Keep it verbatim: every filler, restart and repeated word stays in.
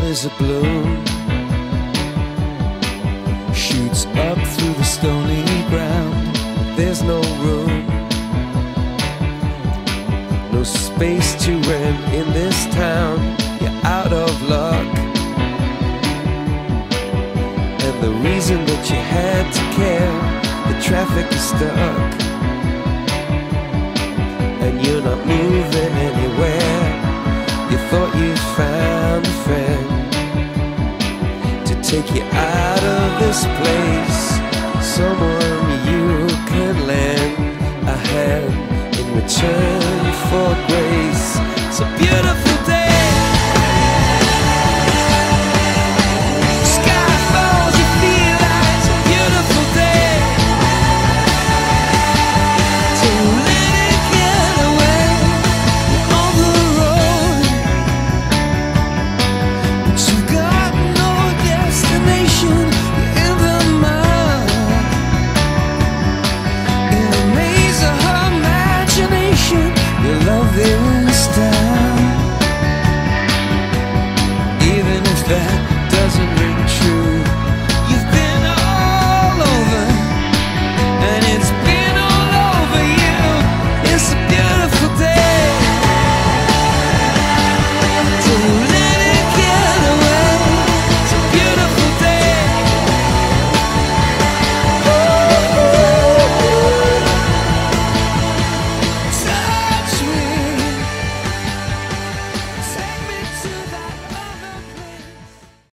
is a bloom, shoots up through the stony ground. There's no room, no space to rent in this town. You're out of luck, and the reason that you had to care, the traffic is stuck, and you're not moving anywhere. You thought you'd found a friend to take you out of this place, someone you could lend a hand in return for grace. It's a beautiful day. Sky falls, you feel like it's a beautiful day to let it get away. You're on the road, but you've got no destination. You're in the mud, in a maze of her imagination. Your love this town, even if that